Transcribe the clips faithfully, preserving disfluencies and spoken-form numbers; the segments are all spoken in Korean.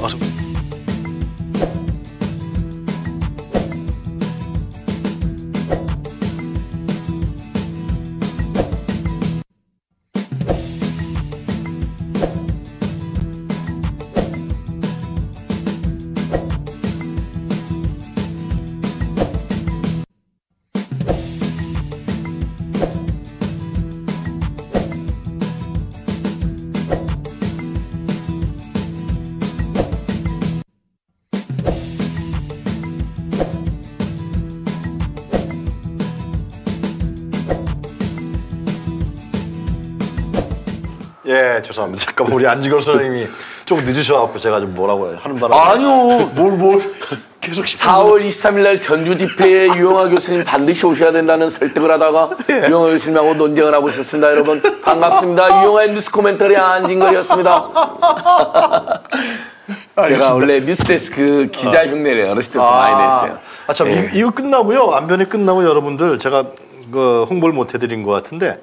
어서. 예, 죄송합니다. 잠깐만 우리 안지걸 선생님이 좀 늦으셔갖고 제가 좀 뭐라고 하는 바람에 아니요. 뭘 뭘 계속 사월 이십삼일 날 전주 집회에 유영하 교수님 반드시 오셔야 된다는 설득을 하다가 예. 유영하 교수님하고 논쟁을 하고 있었습니다. 여러분 반갑습니다. 유영하의 뉴스 코멘터리 안진걸이었습니다. 제가 원래 뉴스데스크 기자 흉내를 어렸을 때부터 아, 많이 냈어요. 아, 참 예. 이거 끝나고요. 안변이 끝나고 여러분들 제가 그 홍보를 못 해드린 것 같은데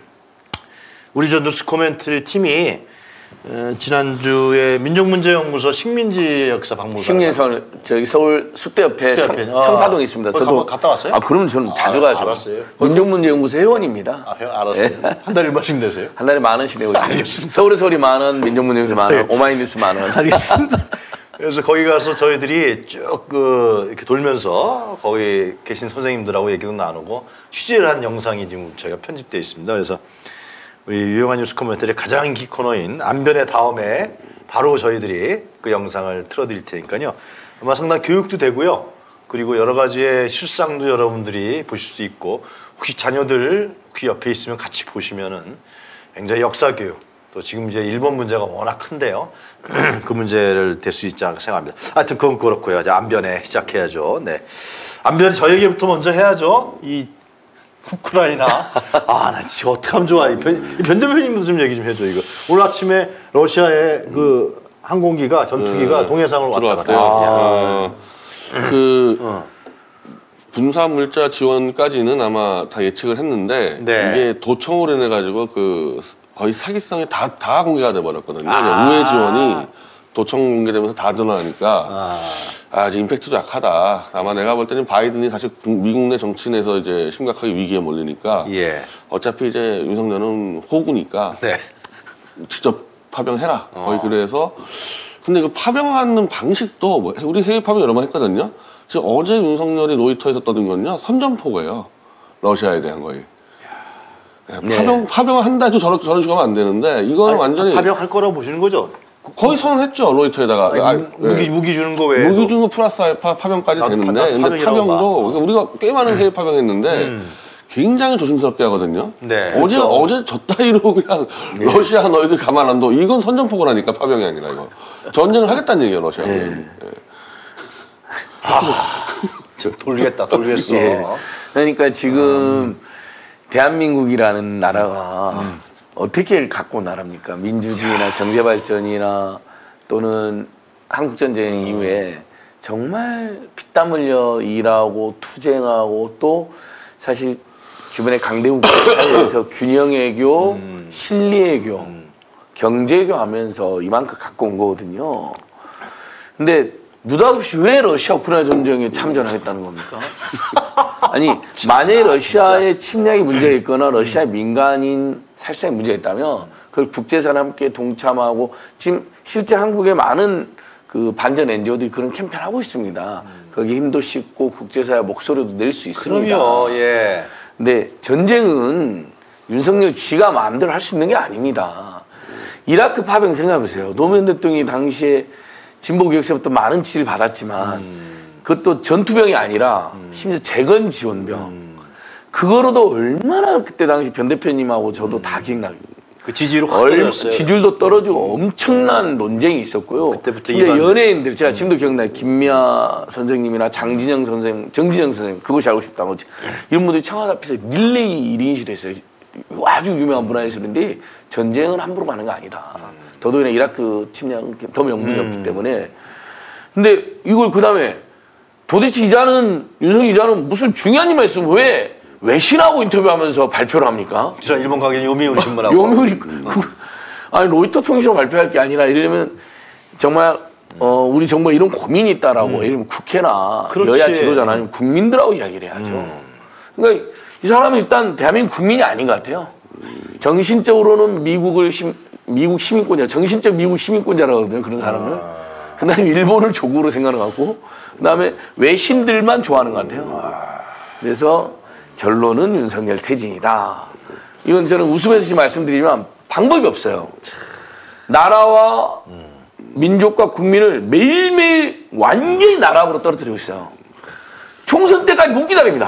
우리 저 뉴스 코멘터리 팀이 어, 지난주에 민족문제연구소 식민지 역사 박물관 식민서 저기 서울 숙대 옆에 청, 아, 청파동에 있습니다. 저도 갔다 왔어요? 아 그러면 저는 자주 아, 가죠. 알았어요. 민족문제연구소 회원입니다. 아, 알았어요. 네. 한 달에 얼마씩 내세요? 한 달에 만 원씩 내고 있습니다. 서울의 소리 만 원, 민족문제연구소 만 원, 네. 오마이뉴스 만 원. 알겠습니다. 그래서 거기 가서 저희들이 쭉 그 이렇게 돌면서 거기 계신 선생님들하고 얘기도 나누고 취재를 한 영상이 지금 저희가 편집되어 있습니다. 그래서 우리 유용한 뉴스 코멘터리의 가장 인기 코너인 안변의 다음에 바로 저희들이 그 영상을 틀어드릴 테니까요. 아마 상당히 교육도 되고요. 그리고 여러 가지의 실상도 여러분들이 보실 수 있고 혹시 자녀들 혹시 옆에 있으면 같이 보시면은 굉장히 역사 교육 또 지금 이제 일본 문제가 워낙 큰데요. 그 문제를 될 수 있지 않을까 생각합니다. 하여튼 그건 그렇고요. 이제 안변에 시작해야죠. 네, 안변에 저 얘기부터 먼저 해야죠. 이 우크라이나 아 나 지금 어떻게 하면 좋아. 이 변, 변대표님도 좀 얘기 좀 해줘 이거. 오늘 아침에 러시아의 그 항공기가 전투기가 네, 동해상으로 왔다 갔다. 아, 그 어. 군사 물자 지원까지는 아마 다 예측을 했는데 네. 이게 도청으로 인해 가지고 그 거의 사기성이 다 다 공개가 돼 버렸거든요. 아 우회 지원이 도청 공개되면서 다 드러나니까 아, 아 이제 임팩트도 약하다. 아마 내가 볼 때는 바이든이 사실 미국 내 정치 내에서 이제 심각하게 위기에 몰리니까 예. 어차피 이제 윤석열은 호구니까 네. 직접 파병해라. 어. 거의 그래서 근데 그 파병하는 방식도 뭐 우리 해외 파병 여러 번 했거든요. 지금 어제 윤석열이 로이터에서 떠든 건요 선전포고예요. 러시아에 대한 거의. 네. 파병 파병을 한다 해도 저런 저런 식으로 하면 안 되는데 이거는 아니, 완전히 파병할 거라고 보시는 거죠? 거의 선언했죠 로이터에다가. 아니, 아, 무기 네. 무기 주는 거 외에 무기 주는 거 플러스 알파 파병까지 나, 되는데 나, 근데 파병도 그러니까 우리가 꽤 많은 음. 해외 파병했는데 음. 굉장히 조심스럽게 하거든요. 네, 어제 그렇죠. 어제 저 따위로 그냥 네. 러시아 너희들 가만 안 둬 이건 선전포고라니까 파병이 아니라 이거 전쟁을 하겠다는 얘기예요 러시아. 네. 네. 아 돌리겠다 돌리겠어. 네. 그러니까 지금 음. 대한민국이라는 나라가 음. 어떻게 갖고 온 나라입니까? 민주주의나 경제발전이나 또는 한국전쟁 음. 이후에 정말 피땀 흘려 일하고 투쟁하고 또 사실 주변에 강대국 사회에서 균형외교, 음. 실리외교, 음. 경제외교 하면서 이만큼 갖고 온 거거든요. 근데 느닷없이 왜 러시아 우크라이나 전쟁에 참전하겠다는 겁니까? 아니 만약에 러시아의 침략이 문제가 있거나 러시아의 민간인 살상에 문제가 있다면 그걸 국제사와 함께 동참하고 지금 실제 한국의 많은 그 반전 엔지오들이 그런 캠페인을 하고 있습니다. 음. 거기 힘도 싣고 국제사회 목소리도 낼 수 있습니다. 그럼요. 예. 근데 전쟁은 윤석열 지가 마음대로 할 수 있는 게 아닙니다. 이라크 파병 생각해보세요. 노무현 대통령이 당시에 진보개혁세부터 많은 지지를 받았지만 음. 그것도 전투병이 아니라 음. 심지어 재건 지원병. 음. 그거로도 얼마나 그때 당시 변 대표님하고 저도 음. 다 기억나요. 그 지지로 떨어졌어요. 지지율도 떨어지고 엄청난 논쟁이 있었고요. 그때부터 진짜 연예인들 제가 지금도 기억나요. 김미아 선생님이나 장진영 선생님, 정진영 선생님 그것이 알고 싶다고 이런 분들이 청와대 앞에서 릴레이 일 인시도 했어요. 아주 유명한 문화예술인데 전쟁은 함부로 가는 거 아니다. 음. 더더구나 이라크 침략은 더 명분이 음. 없기 때문에. 근데 이걸 그 다음에 도대체 이자는 윤석열 이자는 무슨 중요한 일만 있으면 왜 외신하고 인터뷰하면서 발표를 합니까? 진짜 일본 가게 요미우리 신문하고. 요미우리 그, 아니 로이터 통신으로 발표할 게 아니라 이러면 정말 어, 우리 정부가 이런 고민이 있다라고 음. 예를 들면 국회나 그렇지. 여야 지도자나 아니면 국민들하고 이야기를 해야죠. 음. 그러니까 이 사람은 일단 대한민국 국민이 아닌 것 같아요. 정신적으로는 미국을 심, 미국 시민권자, 정신적 미국 시민권자라고 하거든요. 그런 사람은. 아. 그 다음에 일본을 조국으로 생각하고 그 다음에 외신들만 좋아하는 것 같아요. 아. 그래서 결론은 윤석열 퇴진이다. 이건 저는 웃으면서 말씀드리지만 방법이 없어요. 나라와 민족과 국민을 매일매일 완전히 나락으로 떨어뜨리고 있어요. 총선 때까지 못 기다립니다.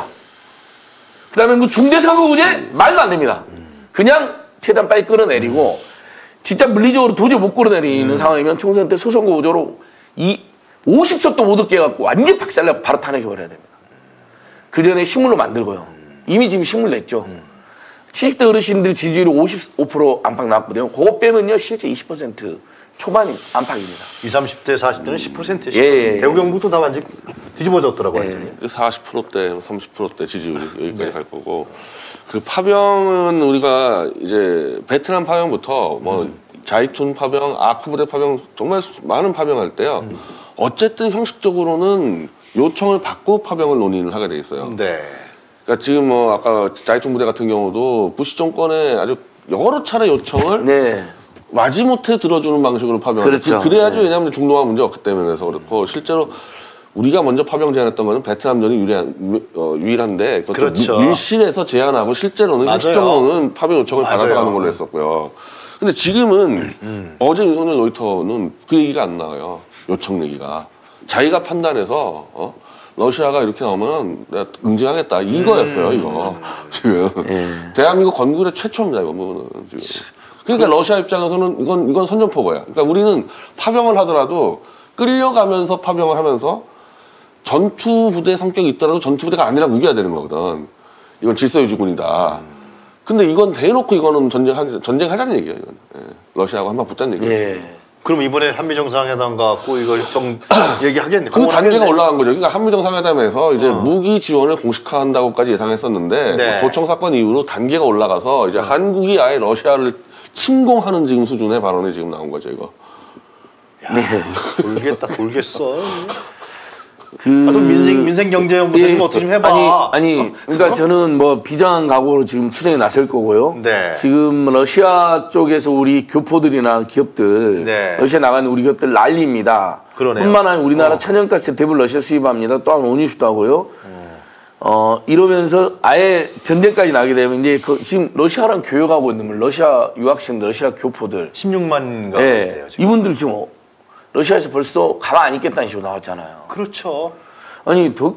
그 다음에 뭐 중대선거구제 말도 안 됩니다. 그냥 최대한 빨리 끌어내리고 진짜 물리적으로 도저히 못 끌어내리는 음. 상황이면 총선 때 소선거 구조로 이 오십 석도 못 얻게 해갖고 완전히 박살내고 바로 탄핵해버려야 됩니다. 그 전에 식물로 만들고요. 이미 지금 식물 냈죠. 음. 칠십 대 어르신들 지지율이 오십오 퍼센트 안팎 나왔거든요. 그거 빼면요 실제 이십 퍼센트 초반 안팎입니다. 이십, 삼십 대, 사십 대는 십 퍼센트. 예, 예. 대구 경북도 다 완전 뒤집어졌더라고요. 예. 사십 퍼센트대, 삼십 퍼센트대 지지율이 여기까지 네. 갈 거고. 그 파병은 우리가 이제 베트남 파병부터 뭐 음. 자이툰 파병, 아크 부대 파병 정말 많은 파병할 때요. 음. 어쨌든 형식적으로는 요청을 받고 파병을 논의를 하게 돼 있어요. 네. 그러니까 지금 뭐 아까 자이툰 부대 같은 경우도 부시 정권에 아주 여러 차례 요청을 네. 마지못해 들어주는 방식으로 파병을 그렇죠. 그래야죠. 네. 왜냐하면 중동화 문제가 없기 때문에 그래서 그렇고 실제로 우리가 먼저 파병 제안했던 거는 베트남전이 유리한, 어, 유일한데 그렇죠. 밀실에서 제안하고 실제로는 형식적으로는 파병 요청을 맞아요. 받아서 가는 걸로 했었고요. 근데 지금은 음. 어제 윤석열 놀이터는 그 얘기가 안 나와요. 요청 얘기가. 자기가 판단해서 어? 러시아가 이렇게 나오면 내가 응징하겠다 이거였어요. 음. 이거 지금 음. 대한민국 건국의 최초입니다. 이거 부분은 지금. 그러니까 러시아 입장에서는 이건 이건 선전포고야. 그러니까 우리는 파병을 하더라도 끌려가면서 파병을 하면서 전투 부대 성격이 있더라도 전투 부대가 아니라 우겨야 되는 거거든. 이건 질서유지군이다. 근데 이건 대놓고 이거는 전쟁 전쟁하자는 얘기예요. 이건 예. 러시아하고 한번 붙자는 얘기예요. 예. 그럼 이번에 한미 정상회담 갖고 이걸 정 얘기하겠네. 그 단계가 올라간 거죠. 그러니까 한미 정상회담에서 이제 어. 무기 지원을 공식화한다고까지 예상했었는데 네. 뭐 도청 사건 이후로 단계가 올라가서 이제 어. 한국이 아예 러시아를 침공하는 지금 수준의 발언이 지금 나온 거죠. 이거. 야, 네. 돌겠다, 돌겠어. 그 아, 민생 민생 경제연구소 좀 어떻게 좀 해봐. 아니, 아니, 그러니까 어? 저는 뭐 비장한 각오로 지금 투쟁에 나설 거고요. 네. 지금 러시아 쪽에서 우리 교포들이나 기업들, 네. 러시아 나가는 우리 기업들 난리입니다. 그러네요. 뿐만 아니라 우리나라 어. 천연가스 대부분 러시아 수입합니다. 또한 온유수도 하고요. 어. 어 이러면서 아예 전쟁까지 나게 되면 이제 그 지금 러시아랑 교역하고 있는 러시아 유학생들, 러시아 교포들 십육만가 네. 돼요. 지금. 이분들 지금 러시아에서 벌써 가만 안 있겠다는 식으로 나왔잖아요. 그렇죠. 아니 더,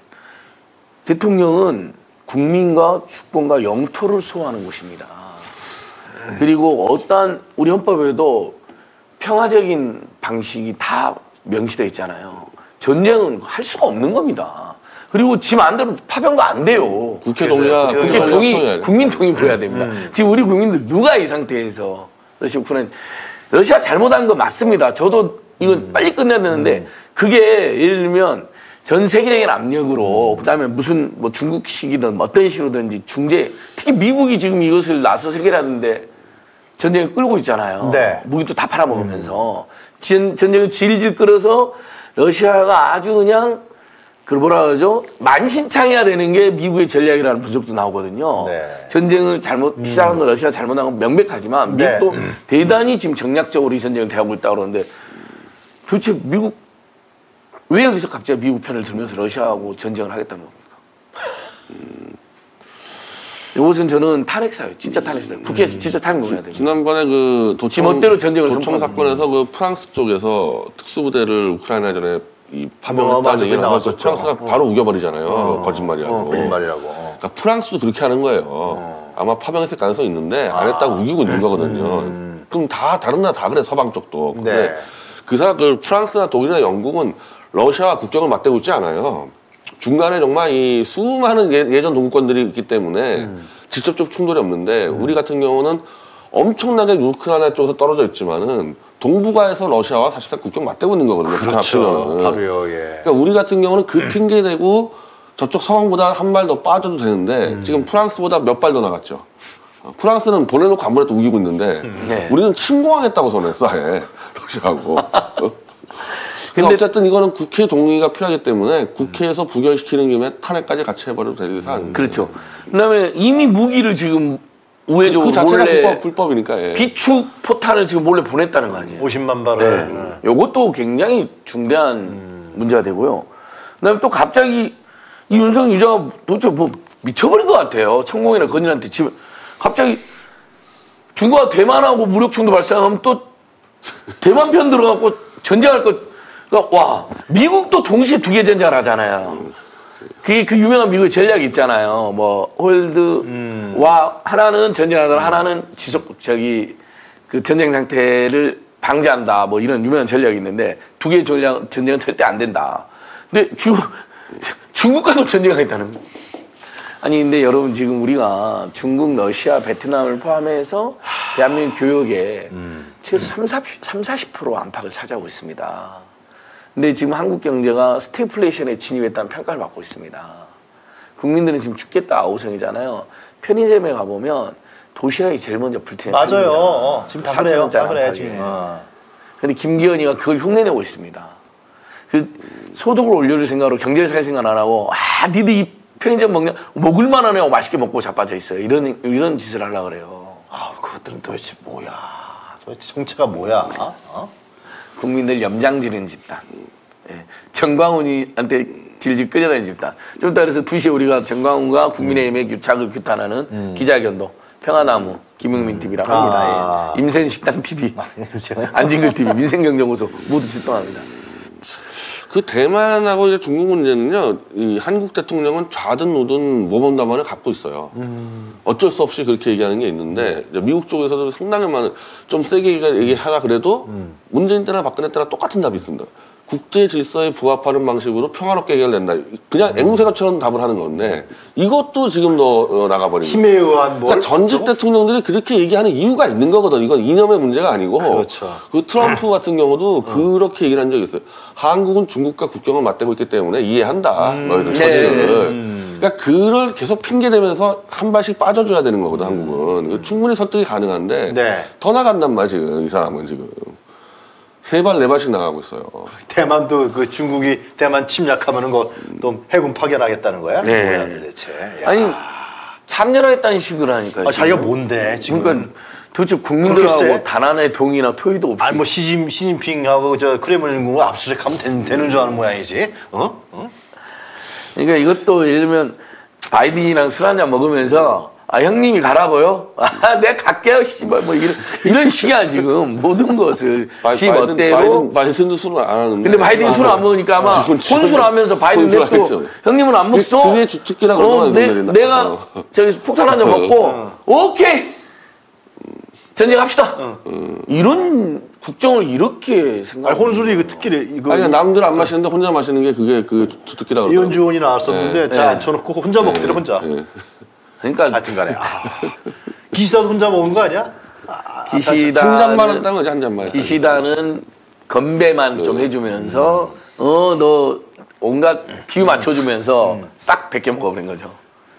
대통령은 국민과 주권과 영토를 수호하는 곳입니다. 음. 그리고 어떠한 우리 헌법에도 평화적인 방식이 다 명시되어 있잖아요. 전쟁은 할 수가 없는 겁니다. 그리고 지 마음대로 파병도 안 돼요. 국회 동의야. 국회 동의, 국민 동의 보여야 됩니다. 음. 지금 우리 국민들 누가 이 상태에서 러시아 우크라이나 러시아 잘못한 거 맞습니다. 저도 이거 음. 빨리 끝내야 되는데 음. 그게 예를 들면 전 세계적인 압력으로 음. 그다음에 무슨 뭐 중국식이든 어떤 식으로든지 중재 특히 미국이 지금 이것을 나서서 해결하는데 전쟁을 끌고 있잖아요. 네. 무기도 다 팔아먹으면서 음. 전, 전쟁을 질질 끌어서 러시아가 아주 그냥 그 뭐라 그러죠? 만신창이야 되는 게 미국의 전략이라는 분석도 나오거든요. 네. 전쟁을 잘못 시작한 건 러시아가 잘못한 건 명백하지만 미국도 네. 대단히 지금 정략적으로 이 전쟁을 대하고 있다고 그러는데 도대체 미국 왜 여기서 갑자기 미국 편을 들면서 러시아하고 전쟁을 하겠다는 겁니까? 음. 이것은 저는 탄핵사예요. 진짜 탄핵사예요. 국회에서 음. 진짜 탄핵을 해야 됩니다. 지난번에 그 도청, 멋대로 전쟁을 도청 사건에서 그 프랑스 쪽에서 특수부대를 우크라이나전에 이 파병했다는 얘기가 나와서 프랑스가 어. 바로 우겨버리잖아요. 어. 거짓말이라고. 어, 거짓말이라고. 어. 그러니까 프랑스도 그렇게 하는 거예요. 어. 아마 파병했을 가능성이 있는데 안 했다고 아. 우기고 있는 거거든요. 음. 그럼 다 다른 나라 다 그래 서방 쪽도. 근데 네. 그 사람 그 프랑스나 독일이나 영국은 러시아와 국경을 맞대고 있지 않아요. 중간에 정말 이 수많은 예, 예전 동구권들이 있기 때문에 음. 직접적 충돌이 없는데 음. 우리 같은 경우는 엄청나게 우크라이나 쪽에서 떨어져 있지만은 동북아에서 러시아와 사실상 국경 맞대고 있는 거거든요. 그렇죠. 바로요. 예. 그러니까 우리 같은 경우는 그 핑계 대고 저쪽 서방보다 한 발 더 빠져도 되는데 음. 지금 프랑스보다 몇 발 더 나갔죠. 프랑스는 보내놓고 안 보내도 우기고 있는데 음. 네. 우리는 침공하겠다고 선언했어 아예 러시아하고. 근데 어쨌든 이거는 국회 동의가 필요하기 때문에 국회에서 부결시키는 김에 탄핵까지 같이 해버려도 될 사안입니다. 그렇죠. 그다음에 이미 무기를 지금 우회적으로 그, 그 자체가 몰래 불법, 불법이니까. 예. 비축 포탄을 지금 몰래 보냈다는 거 아니에요? 오십만 발을. 네. 이것도 굉장히 중대한 음. 문제가 되고요. 그다음에 또 갑자기 이 윤석열 유자가 도대체 뭐 미쳐버린 것 같아요. 천공이나 건인한테 집에 갑자기 중국과 대만하고 무력衝突 발생하면 또 대만 편 들어가고 전쟁할 것. 그러니까 와 미국도 동시에 두 개 전쟁을 하잖아요. 그게 그 유명한 미국의 전략이 있잖아요. 뭐 홀드와 음. 하나는 전쟁하다가 하나는 지속 저기 그 전쟁 상태를 방지한다. 뭐 이런 유명한 전략이 있는데 두 개의 전략 전쟁은 절대 안 된다. 근데 중국 중국과도 전쟁하겠다는 거. 아니 근데 여러분 지금 우리가 중국, 러시아, 베트남을 포함해서 대한민국 교역에 음. 최소 삼, 사십 퍼센트 안팎을 차지하고 있습니다. 근데 지금 한국 경제가 스태그플레이션에 진입했다는 평가를 받고 있습니다. 국민들은 지금 죽겠다 아우성이잖아요. 편의점에 가보면 도시락이 제일 먼저 불태는 맞아요. 어, 지금 다 그래요. 다 그래 지금. 어. 근데 김기현이가 그걸 흉내내고 있습니다. 그 소득을 올려줄 생각으로 경제를 살 생각 안 하고 아 니들 이 편의점 먹냐 먹을만 하네요. 맛있게 먹고 자빠져 있어요. 이런 이런 짓을 하려고 그래요. 아 그것들은 도대체 뭐야? 도대체 정체가 뭐야? 어? 국민들 염장지르는 집단. 예. 정광훈이한테 질질 끌려다니는 집단. 좀 이따 그래서 두 시에 우리가 정광훈과 국민의힘의 음. 유착을 규탄하는 음. 기자견도 평화나무 김용민 티비랑 음. 합니다. 아. 예. 임센식당 티비, 안진걸 티비, 민생경제고소 모두 출동합니다. 그 대만하고 이제 중국 문제는요, 이 한국 대통령은 좌든 우든 모범 답안을 갖고 있어요. 음. 어쩔 수 없이 그렇게 얘기하는 게 있는데, 이제 미국 쪽에서도 상당히 많은, 좀 세게 얘기하라 그래도, 음. 문재인 때나 박근혜 때나 똑같은 답이 있습니다. 국제 질서에 부합하는 방식으로 평화롭게 해결된다. 그냥 앵무새가처럼 답을 하는 건데 이것도 지금 너 나가버린 힘에 의한 뭘? 그러니까 전직 대통령들이 그렇게 얘기하는 이유가 있는 거거든. 이건 이념의 문제가 아니고. 그렇죠. 그 트럼프 같은 경우도 그렇게 얘기를 한 적이 있어요. 한국은 중국과 국경을 맞대고 있기 때문에 이해한다. 음, 너희들 처지를. 네. 음. 그러니까 그걸 계속 핑계대면서 한 발씩 빠져줘야 되는 거거든. 한국은. 음. 충분히 설득이 가능한데 네. 더 나간단 말이야 지금 이 사람은 지금. 세 발, 네 발씩 나가고 있어요. 대만도 그 중국이 대만 침략하면은 거 또 해군 파견하겠다는 거야? 네. 뭐야 도대체? 야. 아니 참여하겠다는 식으로 하니까. 아, 자기가 뭔데 지금? 그러니까 도대체 국민들하고 단 하나의 동의나 토의도 없이. 아니 뭐 시진 시진핑하고 저 크레물린궁을 압수수색하면 된, 되는 줄 아는 모양이지. 어? 어? 그러니까 이것도 예를 들면 바이든이랑 술 한잔 먹으면서. 아 형님이 가라고요? 아 내가 갈게요 씨발 뭐 이런 이런 식이야 지금 모든 것을 바이, 지 바이든, 멋대로. 바이든, 바이든도 술을 안 하는데. 근데 바이든이 술을 안 먹으니까 아마 혼술 하면서 바이든 냅도 형님은 안 먹소? 그게 주특기라고 어, 내, 내가 어. 저기 폭탄 한 잔 먹고 어. 오케이 전쟁합시다. 어. 이런 국정을 이렇게 생각. 아니 혼술이 그 특기를 이거. 아니 남들 안 마시는데 혼자 마시는 게 그게 그 주특기라고. 이현주 의원이 나왔었는데 네. 자 앉혀놓고 네. 혼자 먹더래 네. 혼자. 네. 그러니까 하여튼간에 아. 기시다도 혼자 먹은 거 아니야? 아, 기시다 한 잔만 한다는 거지 한 잔만. 기시다는 건배만 네. 좀 해주면서 음. 어너 온갖 비유 맞춰주면서 음. 싹 베껴 먹어버린 거죠.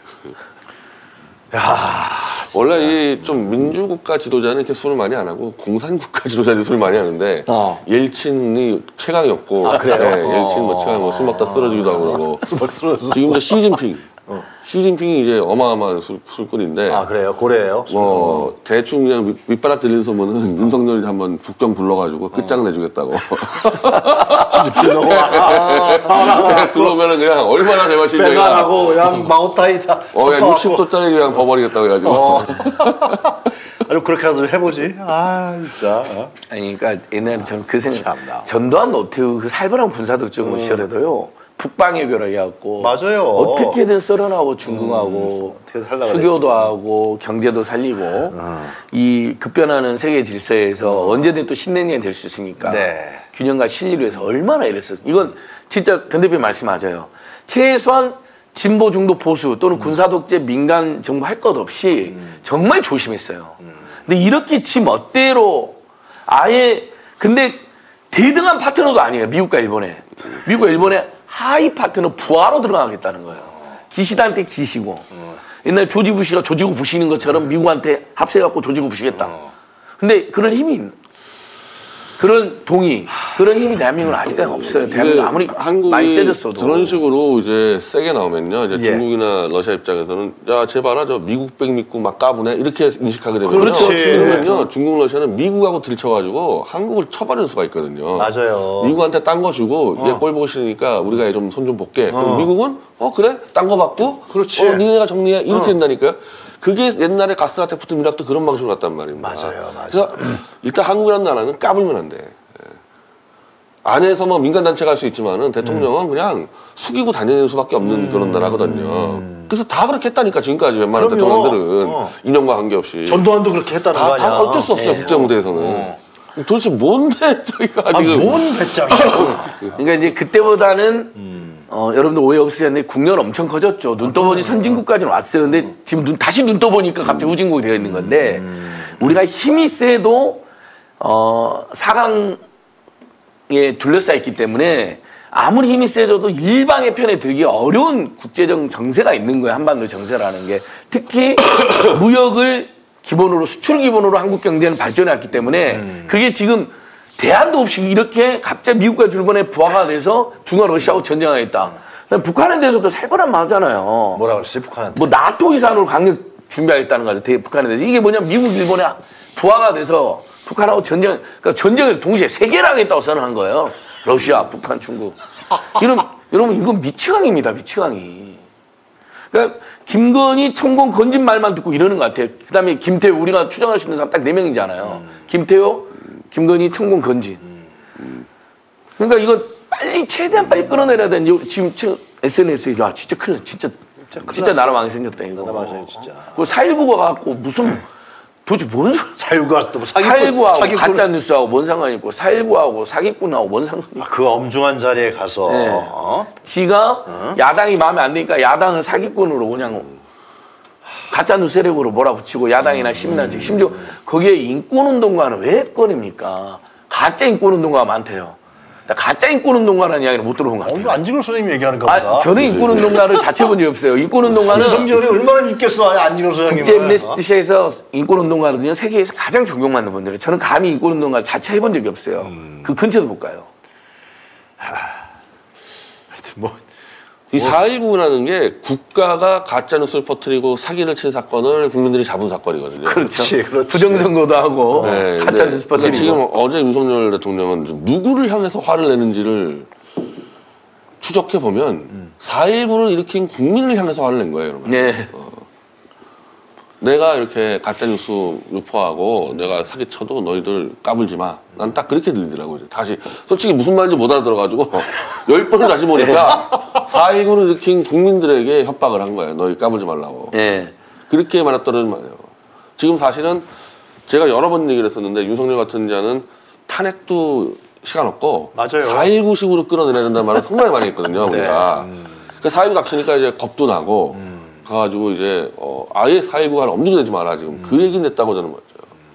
야 원래 이 좀 민주국가 지도자는 이렇게 술을 많이 안 하고 공산국가 지도자들이 술을 많이 하는데 어. 옐친이 최강이었고 아, 그래요? 네, 옐친 뭐 최강 뭐 술 먹다 쓰러지기도 하고 그러고 지금 저 시진핑 어. 시진핑이 이제 어마어마한 술, 술꾼인데 아 그래요? 고래예요? 뭐 대충 그냥 밑, 밑바닥 들리는 소문은 윤석열이 한번 국정 불러가지고 끝장 내주겠다고 들어오면은 그냥 얼마나 대마실냐 배관하고 그냥 마오타이다 어 그냥 육십 도짜리 그냥 버버리겠다고 해가지고 어. 아니 그렇게라도 해보지. 아 진짜. 어? 아니 그러니까 옛날에 저는 그 생각 전두환 노태우 그 살벌한 군사독정을 음. 시절에도 북방외교를 해갖고 맞아요. 어떻게든 썰어나고 중궁하고 음, 수교도 그랬지. 하고 경제도 살리고 음. 이 급변하는 세계 질서에서 음. 언제든 또 신냉이가 될 수 있으니까 네. 균형과 실리를 위해서 얼마나 애랬어요. 이건 진짜 변 대표 말씀 맞아요. 최소한 진보 중도 보수 또는 음. 군사독재 민간 정부 할 것 없이 음. 정말 조심했어요. 음. 근데 이렇게 지 멋대로 아예 근데 대등한 파트너도 아니에요. 미국과 일본에. 미국과 일본에 하이 파트너 부하로 들어가겠다는 거예요. 기시다한테 기시고. 어. 옛날 조지 부시가 조지고 부시는 것처럼 미국한테 합세해갖고 조지고 부시겠다. 어. 근데 그럴 힘이 있는. 그런 동의, 그런 힘이 대한민국은 아직까지 없어요. 대한민국 아무리 한국이 많이 세졌어도. 그런 식으로 이제 세게 나오면요. 이제 예. 중국이나 러시아 입장에서는 야, 쟤 봐라, 저 미국 백 믿고 막 까부네 이렇게 인식하게 되거든요. 그렇지. 그러면요, 중국, 러시아는 미국하고 들쳐가지고 한국을 쳐버리는 수가 있거든요. 맞아요. 미국한테 딴 거 주고 얘 꼴 보기 싫으니까 우리가 좀 손 좀 볼게. 그럼 미국은 어 그래? 딴 거 받고 그렇지. 어 니네가 정리해 이렇게 어. 된다니까요. 그게 옛날에 가스라테프트 미락도 그런 방식으로 갔단 말입니다. 맞아요, 맞아요. 그래서 일단 한국이라는 나라는 까불면 안 돼. 안에서 뭐 민간 단체가 할 수 있지만은 대통령은 음. 그냥 숙이고 다니는 수밖에 없는 음. 그런 나라거든요. 그래서 다 그렇게 했다니까 지금까지 웬만한 그럼요. 대통령들은 어. 인연과 관계없이 전두환도 그렇게 했다는 거 다, 아니야. 다 어쩔 수 없어요. 네. 국제 무대에서는. 어. 도대체 뭔데 저희가 아, 지금 뭔 배짱이야. 그러니까 이제 그때보다는 음. 어, 여러분들 오해 없으셨는데 국력은 엄청 커졌죠. 눈 떠보니 선진국까지는 왔어요. 근데 지금 눈, 다시 눈 떠보니까 갑자기 후진국이 되어 있는 건데 음. 우리가 힘이 세도 어, 사강에 둘러싸여 있기 때문에 아무리 힘이 세져도 일방의 편에 들기 어려운 국제적 정세가 있는 거예요. 한반도 정세라는 게. 특히 무역을 기본으로 수출 기본으로 한국 경제는 발전해 왔기 때문에 음. 그게 지금 대안도 없이 이렇게 갑자기 미국과 일본의 부하가 돼서 중화 러시아하고 전쟁하겠다. 북한에 대해서도 살벌한 말하잖아요. 뭐라 그랬지 북한한테? 뭐 나토 이상으로 강력 준비하겠다는 거죠. 북한에 대해서. 이게 뭐냐 미국 일본의 부하가 돼서 북한하고 전쟁, 그러니까 전쟁을 동시에 세 개를 하겠다고 선언한 거예요. 러시아, 북한, 중국. 이런, 여러분 이건 미치광입니다. 미치광이. 그러니까 김건희, 천공, 건진 말만 듣고 이러는 것 같아요. 그다음에 김태호 우리가 추정할 수 있는 사람 딱 네 명이잖아요. 음. 김태호, 김건희, 천공, 건진. 음. 그러니까 이거 빨리 최대한 빨리 끌어내려야 되는 지금 에스엔에스에 야 진짜 큰일 나. 진짜 진짜, 진짜 나라 망이 생겼다 이거. 나라 망이 진짜. 그 사일구가 갖고 무슨 도대체 뭔 소리? 사일구가 또 사기꾼, 사일구하고 사기꾼. 가짜 뉴스하고 뭔 상관이 있고 사일구하고 사기꾼하고 뭔 상관이 있고. 그 엄중한 자리에 가서 네. 어? 지가 어? 야당이 마음에 안 드니까 야당을 사기꾼으로 그냥 가짜 뉴스 세력으로 몰아붙이고 야당이나 시민단체 심지어 거기에 인권운동가는 왜 꺼냅니까? 가짜 인권운동가가 많대요. 가짜 인권운동가라는 이야기를 못 들어본 것 같아요. 어, 안진걸 선생님이 얘기하는가 보다. 아, 저는 인권운동가를 자체 본 적이 없어요. 인권운동가는 윤석열이 얼마나 믿겠어 안진걸 선생님을. 국제 엠네스티에서 인권운동가는요 세계에서 가장 존경받는 분들이에요. 저는 감히 인권운동가를 자체 해본 적이 없어요. 음. 그 근처도 못 가요. 하여튼 뭐. 이 사일구라는 게 국가가 가짜뉴스를 퍼뜨리고 사기를 친 사건을 국민들이 잡은 사건이거든요. 그렇죠. 그렇지, 그렇지. 부정선거도 하고 네, 가짜뉴스 퍼뜨리고. 그러니까 지금 어제 윤석열 대통령은 누구를 향해서 화를 내는지를 추적해 보면 음. 사일구를 일으킨 국민을 향해서 화를 낸 거예요. 여러분. 네. 어. 내가 이렇게 가짜뉴스 유포하고 내가 사기쳐도 너희들 까불지 마. 난 딱 그렇게 들리더라고요. 다시 솔직히 무슨 말인지 못 알아들어가지고 열 번을 다시 보니까 사일구를 일으킨 국민들에게 협박을 한 거예요. 너희 까불지 말라고. 네. 그렇게 말했더란 말이에요. 지금 사실은 제가 여러 번 얘기를 했었는데 윤석열 같은 자는 탄핵도 시간 없고 맞아요. 사일구식으로 끌어내야 된다는 말을 상당히 많이 했거든요. 네. 우리가. 음. 그 사일구 닥치니까 이제 겁도 나고 음. 가가지고 이제 어, 아예 사일구가 엄중되지 마라 지금 음. 그 얘기 냈다고 저는 봤죠.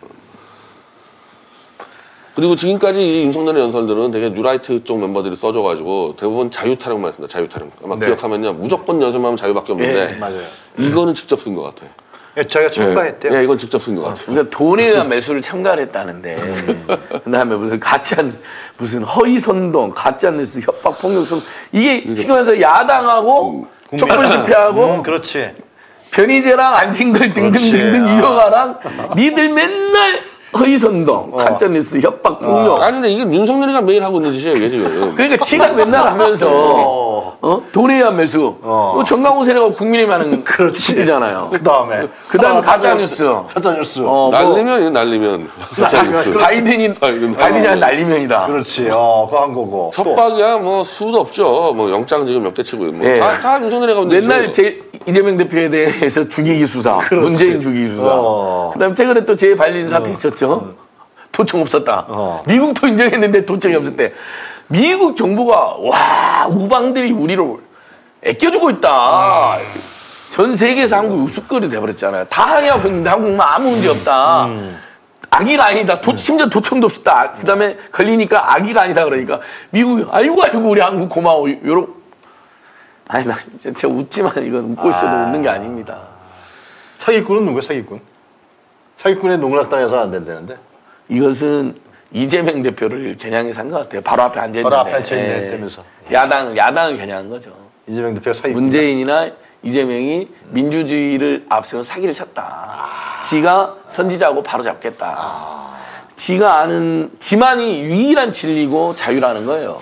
그리고 지금까지 이 윤석열의 연설들은 되게 뉴라이트 쪽 멤버들이 써줘가지고 대부분 자유타령만 했습니다. 자유타령. 아마 네. 기억하면요. 무조건 연설만 하면 자유밖에 없는데 네, 맞아요. 이거는 직접 쓴 것 같아요. 예, 저희가 참가했대요. 예, 예, 이건 직접 쓴 것 같아요. 그러니까 돈에 의한 매수를 참가했다는데 그다음에 무슨 가짜 무슨 허위 선동, 가짜 뉴스, 협박, 폭력성 이게 지금 해서 야당하고 음, 촛불 집회하고 음, 그렇지. 변희재랑 안진걸 등등등등 그렇지. 이어가랑 니들 맨날 허위 선동, 어. 가짜 뉴스, 협박, 폭력. 아니 근데 이게 윤석열이가 매일 하고 있는 짓이에요, 이게 지금. 그러니까 지가 맨날 하면서 어. 어? 돈에 의한 매수. 어. 뭐 정강훈 세력하고 국민이 하는 그렇지. 잖아요. 그 다음에. 그 다음에 가짜 뉴스. 가짜 뉴스. 어, 뭐 날리면 날리면 가짜 뉴스. 바이든이 바이든. 바이든이 날리면이다. 그렇지. 어, 그거 한 거고. 협박이야 뭐 수도 없죠. 뭐 영장 지금 몇 개 치고 뭐 예. 다, 다 윤석열이가 하고 있는 맨날 짓이에요. 제 이재명 대표에 대해서 죽이기 수사, 그렇지. 문재인 죽이기 수사. 어. 그다음에 최근에 또 재발린 사태 있었죠. 도청 없었다. 어. 미국도 인정했는데 도청이 없었대. 미국 정부가 와 우방들이 우리를 애껴주고 있다. 전 세계에서 한국이 우스거리 돼버렸잖아요. 다 항의하고 있는데 한국만 아무 문제 없다. 음. 악의가 아니다. 도, 심지어 도청도 없었다. 그 다음에 걸리니까 악의가 아니다 그러니까 미국이 아이고 아이고 우리 한국 고마워. 요런 아니 나 진짜 제가 웃지만 이건 웃고 있어도 아. 웃는 게 아닙니다. 사기꾼은 누구야 사기꾼? 사기꾼의 농락당해서는 안 된다는데. 이것은 이재명 대표를 겨냥해서 한 것 같아요. 바로 앞에 앉아 있는데. 바로 앞에 앉아 있는 때면서 야당 야당을 겨냥한 거죠. 이재명 대표가 사기. 문재인이나 이재명이 민주주의를 앞세워 사기를 쳤다. 아. 지가 선지자고 바로 잡겠다. 아. 지가 아는 지만이 유일한 진리고 자유라는 거예요.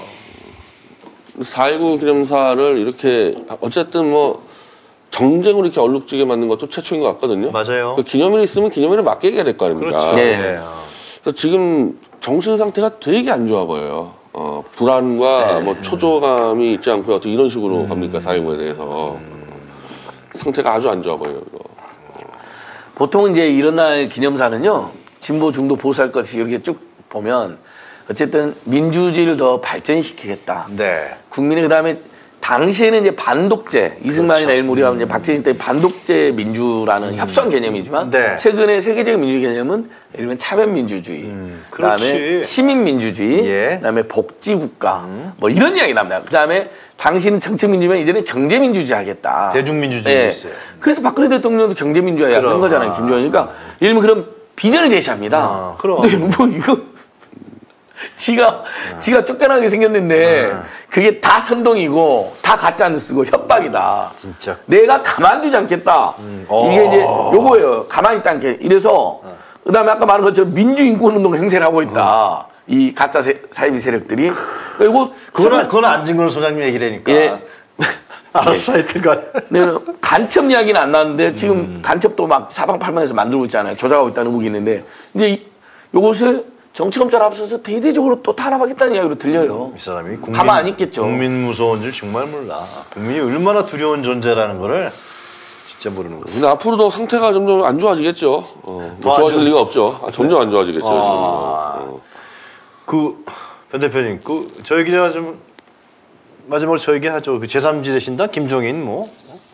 사 일구 기념사를 이렇게 어쨌든 뭐 정쟁으로 이렇게 얼룩지게 만든 것도 최초인 것 같거든요. 맞아요. 그 기념일이 있으면 기념일에 맞게 얘기해야 될 거 아닙니까? 그렇죠. 네. 그래서 지금 정신 상태가 되게 안 좋아 보여요. 어, 불안과 네. 뭐 초조감이 있지 않고 어떤 이런 식으로 음. 갑니까? 사 일구에 대해서. 음. 상태가 아주 안 좋아 보여요. 이거. 보통 이제 이런 날 기념사는요. 진보 중도 보수할 것이 이렇게 쭉 보면 어쨌든 민주주의를 더 발전시키겠다. 네. 국민의 그다음에 당시에는 이제 반독재 이승만이나 그렇죠. 일몰이와 음. 이제 박정희 때 반독재 민주라는 음. 협소한 개념이지만 네. 최근에 세계적인 민주 개념은 예를 들면 차별민주주의, 음. 그다음에 시민민주주의, 예. 그다음에 복지국가 음. 뭐 이런 이야기 나옵니다. 그다음에 당시는 정책민주면 이제는 경제민주주의 하겠다. 대중민주주의 네. 있어요. 그래서 박근혜 대통령도 경제민주화야 한 거잖아요. 김정은이니까 예를 들면 그런 비전을 제시합니다. 아, 그럼. 근데 뭐 이거 지가 아. 지가 쫓겨나게 생겼는데 아. 그게 다 선동이고 다 가짜 뉴스고 협박이다. 진짜. 내가 가만두지 않겠다. 음. 이게 이제 요거예요. 가만히 있지 않게. 이래서 어. 그다음에 아까 말한 것처럼 민주인권운동 행세를 하고 있다. 어. 이 가짜 세, 사이비 세력들이. 그리고 그거는 그건 안진걸 소장님 얘기라니까. 예. 알았어, 하여튼간. 네, 간첩 이야기는 안 나왔는데 지금 음. 간첩도 막 사방팔방에서 만들고 있잖아요. 조작하고 있다는 의혹이 있는데 이제 이, 요것을 정치검찰 앞서서 대대적으로 또 탄압하겠다는 이야기로 들려요. 이 사람이 국민, 가만 안 있겠죠. 국민 무서운 줄 정말 몰라. 국민이 얼마나 두려운 존재라는 거를 진짜 모르는 거죠. 근데 앞으로도 상태가 점점 안 좋아지겠죠. 어, 뭐 좋아질 좋아... 리가 없죠. 아, 점점 안 좋아지겠죠. 아... 어. 그, 변 대표님, 그, 저희 기자가 좀 마지막으로 저 얘기하죠. 그 제삼 지대 신당 김종인 뭐,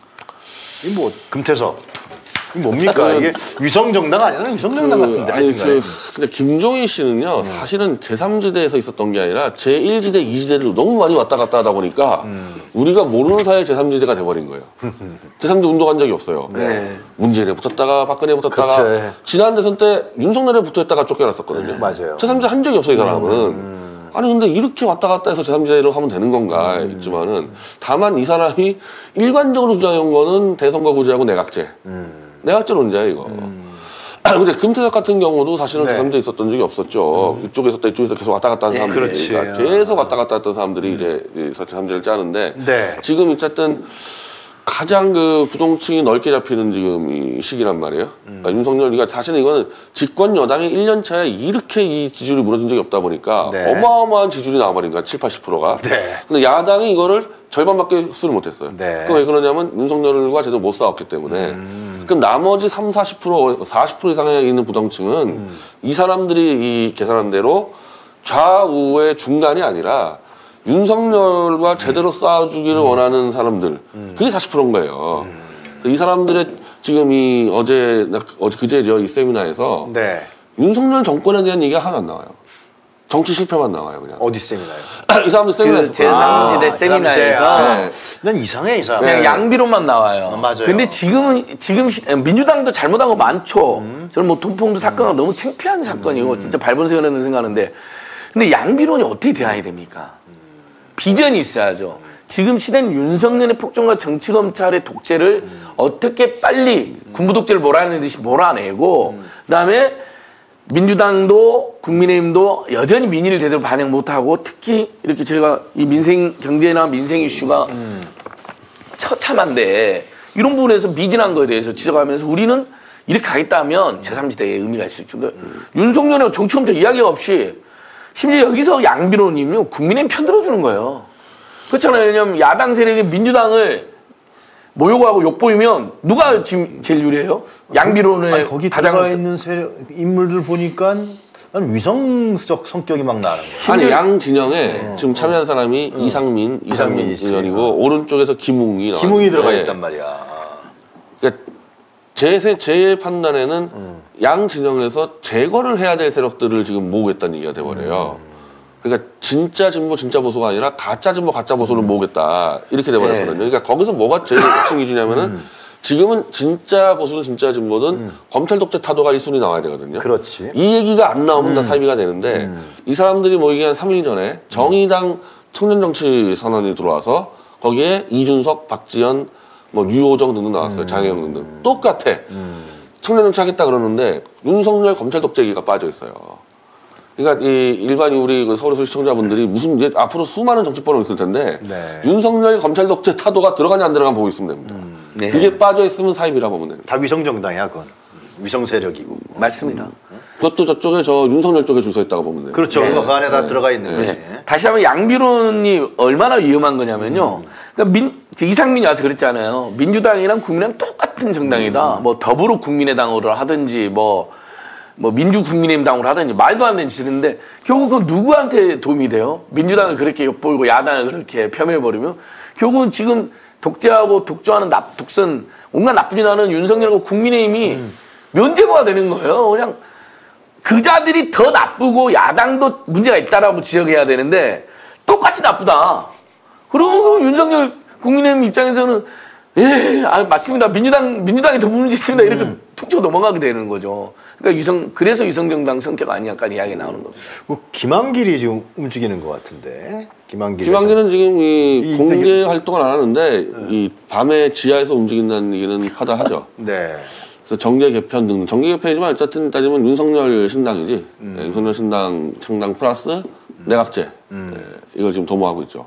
이 뭐 금태섭. 이게 뭡니까? 이게 위성정당 아니야? 위성정당 그, 같은데. 아니, 그, 근데 김종인 씨는요, 음. 사실은 제삼 지대에서 있었던 게 아니라 제일 지대, 이 지대를 너무 많이 왔다 갔다 하다 보니까 음. 우리가 모르는 사이에 제삼 지대가 돼버린 거예요. 제삼 지대 운동한 적이 없어요. 네. 문재인에 붙었다가 박근혜에 붙었다가 그치. 지난 대선 때 윤석열에 붙어있다가 쫓겨났었거든요. 네, 맞아요. 제삼 지대 한 적이 없어요, 이 사람은. 음. 아니 근데 이렇게 왔다 갔다 해서 제삼 지대로 하면 되는 건가 음. 있지만은 다만 이 사람이 일관적으로 주장한 거는 대선거 구제하고 내각제. 음. 내각제 논자야 이거. 음. 근데 금태섭 같은 경우도 사실은 네. 제삼 지대에 있었던 적이 없었죠. 음. 이쪽에서 또 이쪽에서 계속 왔다 갔다 하는 사람들이 네, 그러니까 계속 왔다 갔다 했던 사람들이 음. 이제 제삼 지대를 짜는데 네. 지금 어쨌든 가장 그 부동층이 넓게 잡히는 지금 이 시기란 말이에요. 음. 그러니까 윤석열, 그러니까 사실은 이거는 집권 여당이 일 년 차에 이렇게 이 지지율이 무너진 적이 없다 보니까 네. 어마어마한 지지율이 나와버린 거야, 칠, 팔십 퍼센트가. 네. 근데 야당이 이거를 절반밖에 흡수를 못했어요. 네. 그럼 왜 그러냐면 윤석열과 제대로 못 싸웠기 때문에. 음. 그럼 나머지 삼, 사십 퍼센트, 사십 퍼센트 이상에 있는 부동층은 음. 이 사람들이 이 계산한 대로 좌우의 중간이 아니라 윤석열과 제대로 싸워주기를 음. 원하는 사람들 음. 그게 사십 퍼센트인 거예요. 음. 이 사람들의 지금 이 어제 어제 그제죠 이 세미나에서 네. 윤석열 정권에 대한 얘기가 하나도 안 나와요. 정치 실패만 나와요 그냥. 어디 세미나요? 이 사람들 세미나에서 제삼 지대 아, 세미나에서 네. 난 이상해 이 사람. 그냥 네. 양비론만 나와요. 아, 맞아요. 근데 지금은 지금 시, 민주당도 잘못한 거 많죠. 음. 저는 뭐 돈봉투 사건은 음. 너무 창피한 사건이고 음. 진짜 발본세우는 생각하는데 근데 양비론이 어떻게 대항이 됩니까? 비전이 있어야죠. 지금 시대는 윤석열의 폭정과 정치검찰의 독재를 음. 어떻게 빨리 음. 군부독재를 몰아내듯이 몰아내고 음. 그다음에 민주당도 국민의힘도 여전히 민의를 제대로 반영 못하고 특히 이렇게 저희가 이 민생 경제나 민생 이슈가 음. 처참한데 이런 부분에서 미진한 거에 대해서 지적하면서 우리는 이렇게 가겠다면 제삼 지대의 의미가 있을 수 있죠. 음. 윤석열의 정치검찰 이야기가 없이 심지어 여기서 양비론님요 국민의힘 편들어주는 거예요. 그렇잖아요. 왜냐하면 야당 세력이 민주당을 모욕하고 욕보이면 누가 지금 제일 유리해요? 양비론을 아니, 거기 들어가 있는 세력 인물들 보니까 난 위성적 성격이 막 나는 거예요. 아니 양 진영에 어, 지금 참여한 사람이 어. 이상민, 이상민 의원이고 어. 오른쪽에서 김웅이 나왔는데 김웅이 들어가 있단 말이야. 그러니까 제, 제 판단에는 음. 양 진영에서 제거를 해야 될 세력들을 지금 모으겠다는 얘기가 돼버려요. 음. 그러니까 진짜 진보 진짜 보수가 아니라 가짜 진보 가짜 보수를 모으겠다 이렇게 돼버렸거든요. 네. 그러니까 거기서 뭐가 제일 핵심 기준이냐면은 음. 지금은 진짜 보수는 진짜 진보든 음. 검찰 독재 타도가 일 순위 나와야 되거든요. 그렇지. 이 얘기가 안 나오면 음. 다 사이비가 되는데 음. 이 사람들이 모이기 한 삼 일 전에 정의당 청년정치 선언이 들어와서 거기에 이준석, 박지원, 뭐 유호정 등등 나왔어요. 음. 장혜영 등등. 똑같아. 음. 청년정치 하겠다 그러는데 윤석열 검찰 독재 얘기가 빠져 있어요. 그러니까 이 일반 우리 그 서울의 시청자분들이 무슨 이제 앞으로 수많은 정치법은 있을 텐데 네. 윤석열 검찰 독재 타도가 들어가냐 안 들어가냐 보고 있으면 됩니다. 음. 네. 그게 빠져 있으면 사입이라 보면 됩니다. 다 위성 정당이야, 그건. 위성 세력이고. 맞습니다. 음. 그것도 저쪽에 저 윤석열 쪽에 줄 서 있다고 보면 돼요. 그렇죠. 네. 그 안에 다 네. 들어가 있는 거지. 네. 다시 한번 양비론이 얼마나 위험한 거냐면요. 음. 그러니까 민, 이상민이 와서 그랬잖아요. 민주당이랑 국민이랑 똑같은 정당이다. 음. 뭐 더불어 국민의당으로 하든지 뭐 뭐 민주국민의힘당으로 하든지 말도 안 되는 짓인데 결국 그 누구한테 도움이 돼요? 민주당을 그렇게 엿보이고 야당을 그렇게 폄훼해버리면 결국은 지금 독재하고 독주하는 납, 독선 온갖 나쁜 일 하는 윤석열과 국민의힘이 음. 면제부가 되는 거예요. 그냥 그자들이 더 나쁘고 야당도 문제가 있다라고 지적해야 되는데 똑같이 나쁘다. 그러면 윤석열 국민의힘 입장에서는 예, 아, 맞습니다. 민주당 민주당이 더 문제 있습니다. 이렇게 음. 툭 치고 넘어가게 되는 거죠. 그러니까 유성 그래서 유성정당 성격 아니야까 이야기 나오는 겁니다. 뭐 김한길이 지금 움직이는 것 같은데. 김한길. 김한길은 지금 이, 이 공개 되게... 활동을 안 하는데 네. 이 밤에 지하에서 움직인다는 얘기는 하다하죠. 네. 그래서 정계 개편 등 정계 개편이지만 어쨌든 따지면 윤석열 신당이지. 음. 네, 윤석열 신당 창당 플러스 음. 내각제 음. 네, 이걸 지금 도모하고 있죠.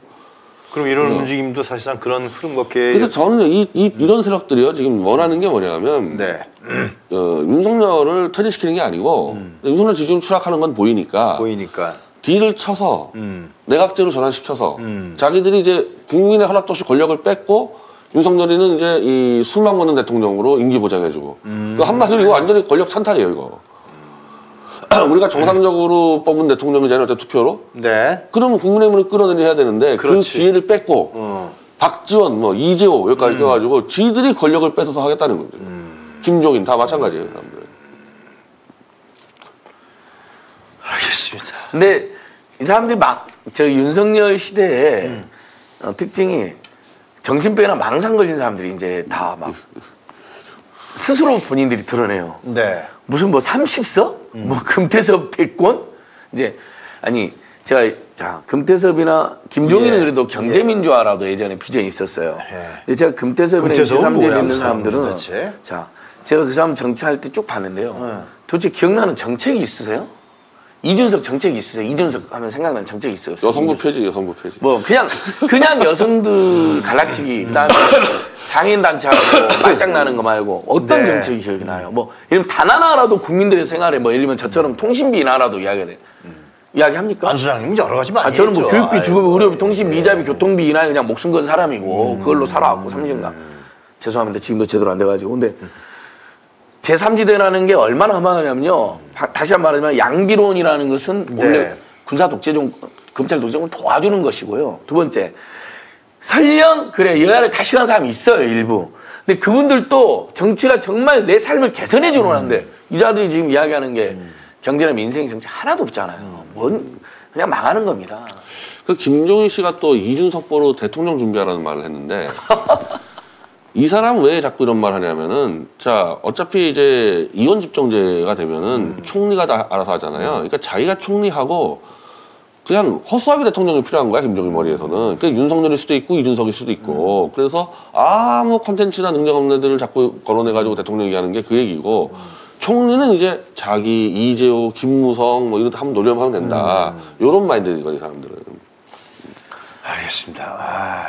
그럼 이런 그래서, 움직임도 사실상 그런 흐름과 계획. 그래서 저는 이, 이 이런 세력들이요 지금 원하는 게 뭐냐면 네. 어, 윤석열을 퇴진시키는 게 아니고 음. 윤석열 지지율 추락하는 건 보이니까. 보이니까. 딜을 쳐서 음. 내각제로 전환시켜서 음. 자기들이 이제 국민의 허락도 없이 권력을 뺏고 윤석열이는 이제 이 술만 먹는 대통령으로 임기 보장해주고. 음. 그 한마디로 이거 완전히 권력 찬탈이에요 이거. 우리가 정상적으로 뽑은 대통령이잖아요, 어째 투표로. 네. 그러면 국민의힘을 끌어내려야 되는데 그렇지. 그 기회를 뺏고 어. 박지원, 뭐 이재호 여기까지 음. 껴가지고 지들이 권력을 뺏어서 하겠다는 거죠. 음. 김종인 다 마찬가지예요, 사람들. 알겠습니다. 근데 이 사람들이 막 저 윤석열 시대에 음. 어, 특징이 정신병이나 망상 걸린 사람들이 이제 다 막 스스로 본인들이 드러내요. 네. 무슨 뭐 삼십 서? 음. 뭐 금태섭 백 권? 이제 아니 제가 자 금태섭이나 김종인은 예. 그래도 경제민주화라도 예전에 비전이 있었어요. 예. 근데 제가 금태섭이나 제삼지에 있는 사람들은 도대체? 자 제가 그 사람 정치할 때 쭉 봤는데요. 예. 도대체 기억나는 정책이 있으세요? 이준석 정책이 있으세요? 이준석 하면 생각나는 정책이 있어요? 여성부 폐지, 여성부 폐지. 뭐 그냥 그냥 여성들 갈라치기, 그다음에 장애인 단체하고 말장 나는 거 말고 어떤 네. 정책이 기억이 나요? 뭐 예를 들면 단 하나라도 국민들의 생활에 뭐 예를 들면 저처럼 통신비 인하라도 이야기해. 음. 이야기합니까? 안 수장님 여러 가지 많이 아, 저는 뭐 했죠. 교육비, 주거비, 의료비, 통신비, 예. 이자비, 교통비 인하에 그냥 목숨 건 사람이고 음. 그걸로 살아왔고 삼십 년간. 죄송합니다. 지금도 제대로 안 돼가지고. 근데 제삼지대라는 게 얼마나 험하냐면요. 다시 한 번 말하자면 양비론이라는 것은 원래 네. 군사 독재종, 검찰 독재종을 도와주는 것이고요. 두 번째, 설령 그래 여야를 다 싫어하는 사람이 있어요, 일부. 근데 그분들도 정치가 정말 내 삶을 개선해 주는 하는데 음. 이자들이 지금 이야기하는 게 음. 경제나 민생 정치 하나도 없잖아요. 음. 뭔 그냥 망하는 겁니다. 그 김종인 씨가 또 이준석보로 대통령 준비하라는 말을 했는데 이 사람 왜 자꾸 이런 말 하냐면은 자 어차피 이제 이원 집정제가 되면은 음. 총리가 다 알아서 하잖아요. 그러니까 자기가 총리하고 그냥 허수아비 대통령이 필요한 거야 김종인 머리에서는. 그러니까 윤석열일 수도 있고 이준석일 수도 있고 음. 그래서 아무 콘텐츠나 능력 없는 애들을 자꾸 거론해가지고 대통령 얘기하는 게 그 얘기고 음. 총리는 이제 자기 이재호, 김무성 뭐 이런 데 한번 노려보면 된다. 음. 이런 마인드거든 이 사람들은. 알겠습니다. 아...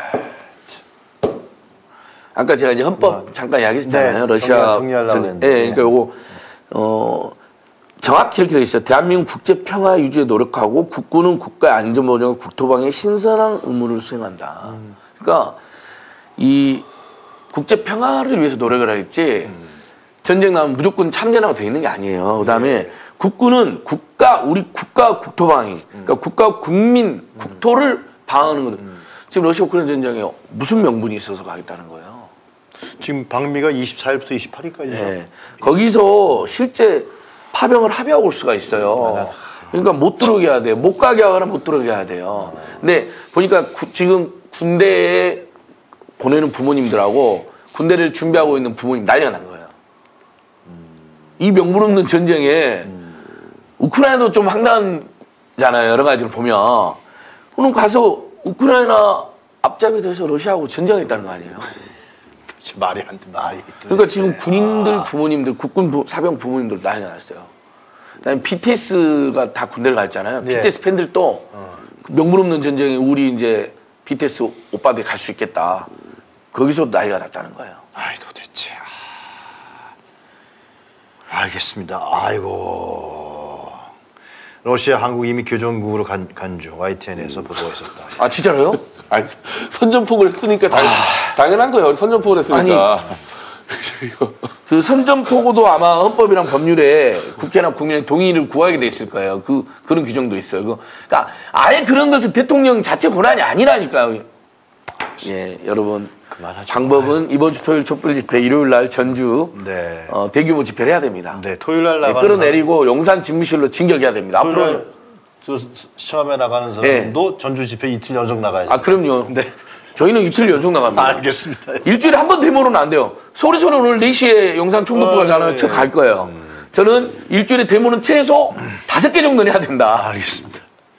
아까 제가 이제 헌법 아, 잠깐 이야기했잖아요. 네, 러시아 전, 예, 네, 그러니까 요거 어 정확히 이렇게 되어 있어요. 대한민국 국제 평화 유지에 노력하고 국군은 국가의 안전 보장과 국토방에 신선한 의무를 수행한다. 음. 그러니까 이 국제 평화를 위해서 노력을 하겠지. 음. 전쟁 나면 무조건 참전하고 돼 있는 게 아니에요. 그다음에 네. 국군은 국가 우리 국가 국토방위, 그러니까 국가 국민 국토를 방어하는 거든. 음. 지금 러시아 우크라이나 전쟁에 무슨 명분이 있어서 가겠다는 거예요? 지금 방미가 이십사일부터 이십팔일까지. 네. 거기서 실제 파병을 합의하고 올 수가 있어요. 그러니까 못 들어오게 해야 돼요. 못 가게 하거나 못 들어오게 해야 돼요. 근데 보니까 구, 지금 군대에 보내는 부모님들하고 군대를 준비하고 있는 부모님 난리가 난 거예요. 이 명분 없는 전쟁에 우크라이나도 좀 황당하잖아요. 여러 가지로 보면. 그럼 가서 우크라이나 앞잡이 돼서 러시아하고 전쟁했다는 거 아니에요? 말이 안 돼, 말이. 그러니까 지금 군인들 부모님들, 국군 부, 사병 부모님들 난리 났어요. 그다음에 비티에스가 다 군대를 갔잖아요. 네. 비티에스 팬들도 어. 명분 없는 전쟁에 우리 이제 비티에스 오빠들이 갈 수 있겠다. 거기서 난리가 났다는 거예요. 아이 도대체. 아... 알겠습니다. 아이고. 러시아, 한국 이미 교전국으로 간, 간주 와이티엔에서 보도가 있었다. 아 진짜로요? 아니 선전포고를 했으니까 당, 아... 당연한 거예요. 선전포고를 했으니까. 아니, 그 선전포고도 아마 헌법이랑 법률에 국회나 국민의 동의를 구하게 돼 있을 거예요. 그 그런 규정도 있어요. 그, 그러니까 아예 그런 것은 대통령 자체 권한이 아니라니까요. 예, 여러분. 그만하죠. 방법은 이번 주 토요일 촛불 집회, 일요일 날 전주 네. 어, 대규모 집회를 해야 됩니다. 네, 토요일 날 나가는 네, 끌어내리고 용산 집무실로 진격해야 됩니다. 앞으로 저 시험에 나가는 사람도 네. 전주 집회 이틀 연속 나가야죠. 아 그럼요. 네. 저희는 이틀 연속 나갑니다. 알겠습니다. 일주일에 한 번 데모로는 안 돼요. 서울에서는 오늘 네 시에 용산 총독부 가잖아요. 어, 네. 저 갈 거예요. 음. 저는 일주일에 데모는 최소 다섯 개 정도는 해야 된다. 알겠습니다.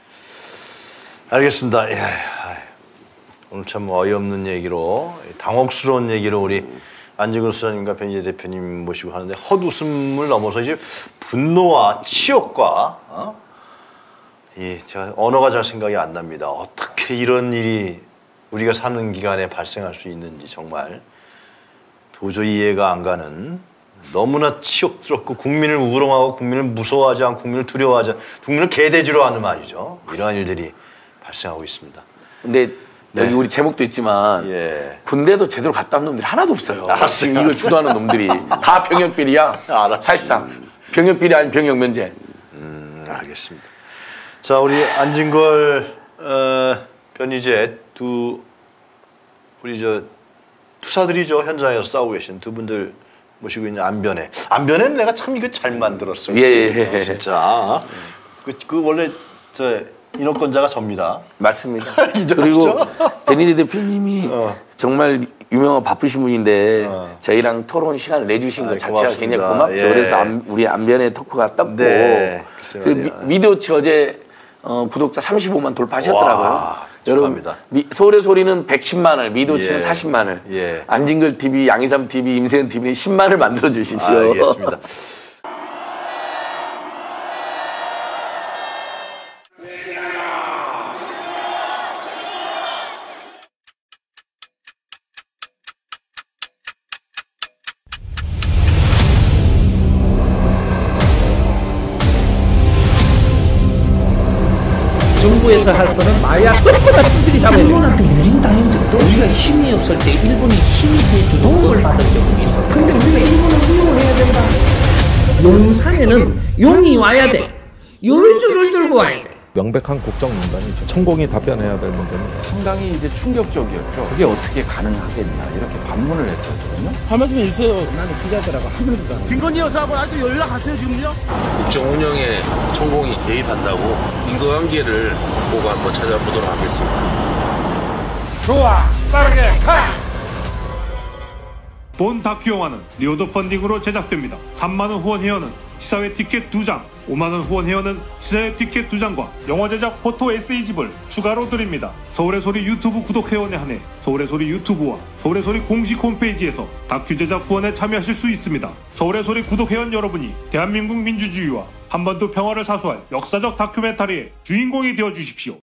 알겠습니다. 예. 오늘 참 어이없는 얘기로 당혹스러운 얘기로 우리 안진걸 수사님과 변희재 대표님 모시고 하는데 헛웃음을 넘어서 이제 분노와 치욕과 어? 이 제가 언어가 잘 생각이 안 납니다. 어떻게 이런 일이 우리가 사는 기간에 발생할 수 있는지 정말 도저히 이해가 안 가는 너무나 치욕스럽고 국민을 우롱하고 국민을 무서워하지 않고 국민을 두려워하지 않고 국민을 개돼지로 하는 말이죠. 이러한 일들이 발생하고 있습니다. 근데 여기 네. 우리 제목도 있지만 예. 군대도 제대로 갔다 온 놈들이 하나도 없어요. 알았어요. 지금 이걸 주도하는 놈들이 다 병역비리야. 알았어요. 사실상 병역비리 아닌 병역 면제. 음, 알겠습니다. 자, 우리 안진걸, 어, 변희재 두 우리 저 투사들이죠. 현장에서 싸우고 계신 두 분들 모시고 있는 안변회. 안변회는 내가 참 이거 잘 만들었어요. 예, 예. 진짜. 그, 그 원래 저 인허권자가 접니다. 맞습니다. 그리고 변희재 대표님이 어. 정말 유명한 바쁘신 분인데 어. 저희랑 토론 시간을 내주신 것 자체가 고맙습니다. 굉장히 고맙죠. 예. 그래서 안, 우리 안변의 토크가 떴고 네. 그 미, 미디어치 어제 어, 구독자 삼십오만 돌파하셨더라고요. 와, 여러분 미, 서울의 소리는 백십만을, 미디어치는 예. 사십만을, 예. 안진걸 티비, 양희삼 티비, 임세현 티비는 십만을 만들어 주십시오. 알겠습니다. 정부에서 할 거는 마약 쏙보다 두들이 잡아야 돼. 일본한테 유린당한 적도 우리가 힘이 없을 때 일본이 힘이 돼주고 도움을 받은 적이 있어. 근데 우리가 일본을 훌륭을 해야 된다. 용산에는 용이 와야 돼. 요리줄을 들고 와야 돼. 명백한 국정농단이죠. 천공이 답변해야 될 문제입니다. 상당히 이제 충격적이었죠. 그게 어떻게 가능하겠냐 이렇게 반문을 했거든요. 한 말씀 해주세요. 나는 기자들하고 한 번도 안 해. 김건희 여사하고 아직도 연락하세요 지금요? 국정 운영에 천공이 개입한다고 인과관계를 보고 한번 찾아보도록 하겠습니다. 좋아, 빠르게 가! 본 다큐 영화는 리오더 펀딩으로 제작됩니다. 삼만 원 후원 회원은 시사회 티켓 두 장, 오만 원 후원 회원은 시사회 티켓 두 장과 영화 제작 포토 에세이집을 추가로 드립니다. 서울의 소리 유튜브 구독 회원에 한해 서울의 소리 유튜브와 서울의 소리 공식 홈페이지에서 다큐 제작 후원에 참여하실 수 있습니다. 서울의 소리 구독 회원 여러분이 대한민국 민주주의와 한반도 평화를 사수할 역사적 다큐멘터리의 주인공이 되어주십시오.